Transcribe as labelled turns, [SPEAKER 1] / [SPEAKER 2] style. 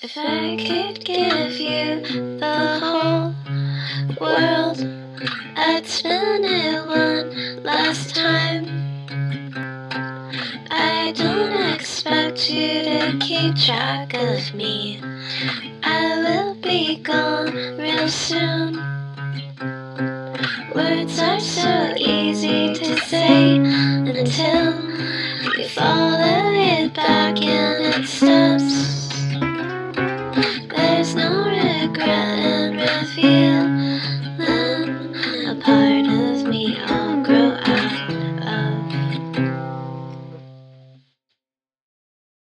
[SPEAKER 1] If I could give you the whole world, I'd spin it one last time. I don't expect you to keep track of me. I will be gone real soon. Words are so easy to say until you follow it back and it stops.